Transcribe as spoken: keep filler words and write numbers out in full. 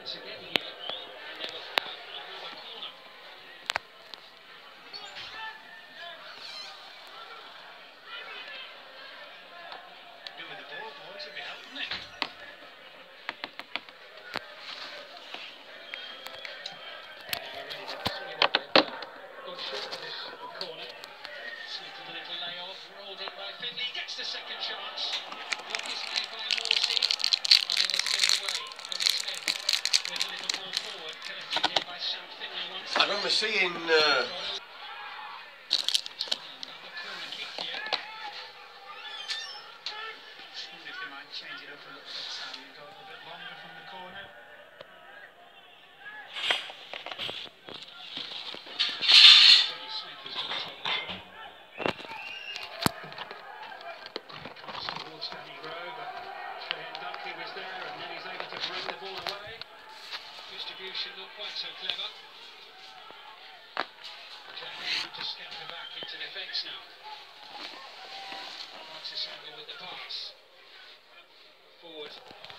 chance again here. And they will have another corner. Do with the ball, boys, it'll be helping it. Gets the second chance. Block is made by Morsey. Unable to get it away. Billy Smith with a little ball forward. Collected here by Sam Finley once. I remember seeing. Uh... Another corner kick here. I wonder if they might change it up a little bit, Sam. You go a little bit longer from the corner. Billy Smith has got to take this one. Towards Danny Rowe, but Trey Dunkley was there, and then he's able to bring the ball away. Distribution not quite so clever. Jack to scatter back into defence now. Wants to sample with the pass. Forward.